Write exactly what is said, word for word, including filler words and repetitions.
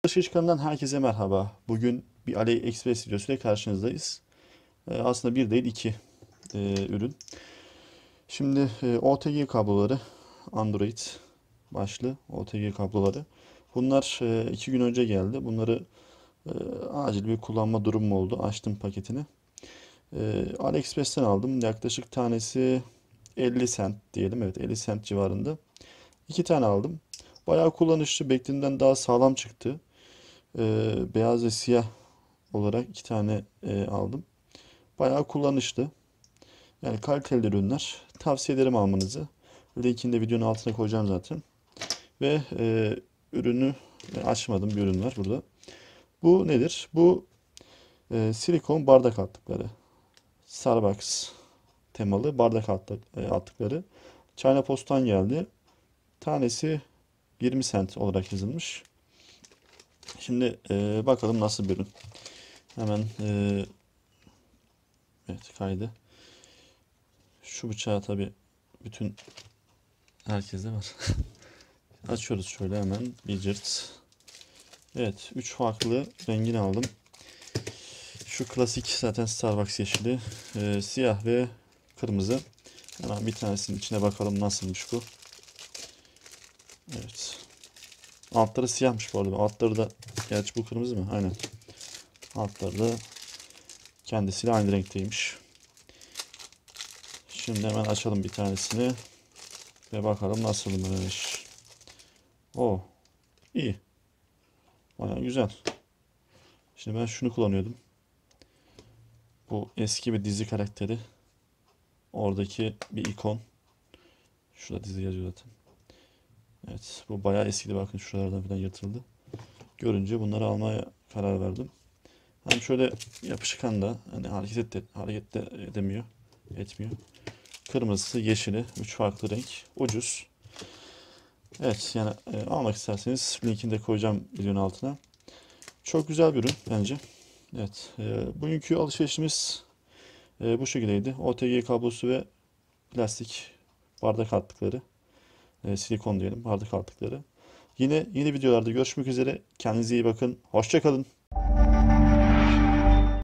Alışveriş kanalından herkese merhaba. Bugün bir AliExpress videosuyla karşınızdayız. Ee, aslında bir değil iki e, ürün. Şimdi e, O T G kabloları, Android başlı O T G kabloları. Bunlar e, iki gün önce geldi. Bunları e, acil bir kullanma durumu oldu. Açtım paketini. E, AliExpress'ten aldım. Yaklaşık tanesi elli cent diyelim. Evet, elli cent civarında. İki tane aldım. Bayağı kullanışlı. Beklediğimden daha sağlam çıktı. E, beyaz ve siyah olarak iki tane e, aldım. Bayağı kullanışlı. Yani kaliteli ürünler. Tavsiye ederim almanızı. Linkini de videonun altına koyacağım zaten. Ve e, ürünü e, açmadım bir ürün var burada. Bu nedir? Bu e, silikon bardak altlıkları. Starbucks temalı bardak altlık, e, altlıkları. China Post'tan geldi. Tanesi yirmi cent olarak yazılmış. Şimdi e, bakalım nasıl bir ürün. Hemen e, evet kaydı. Şu bıçağı tabi bütün herkeste var. Açıyoruz şöyle hemen bir cırt. Evet, üç farklı rengini aldım. Şu klasik zaten Starbucks yeşili, ee, siyah ve kırmızı. Hemen bir tanesinin içine bakalım nasılmış bu. Evet. Altları siyahmış bu arada. Altları da gerçi bu kırmızı mı? Aynen. Altları da kendisiyle aynı renkteymiş. Şimdi hemen açalım bir tanesini ve bakalım nasılmış. O iyi. Bayağı güzel. Şimdi ben şunu kullanıyordum. Bu eski bir dizi karakteri. Oradaki bir ikon. Şurada dizi yazıyor zaten. Evet, bu bayağı eskidi, bakın şuralardan falan yırtıldı. Görünce bunları almaya karar verdim. Hem şöyle yapışkan da hani hareket de, hareket de edemiyor, etmiyor. Kırmızısı, yeşili, üç farklı renk. Ucuz. Evet, yani e, almak isterseniz linkini de koyacağım videonun altına. Çok güzel bir ürün bence. Evet, e, bugünkü alışverişimiz e, bu şekildeydi. O T G kablosu ve plastik bardak altlıkları. E, silikon diyelim bardak altlıkları. Yine yeni videolarda görüşmek üzere. Kendinize iyi bakın. Hoşça kalın.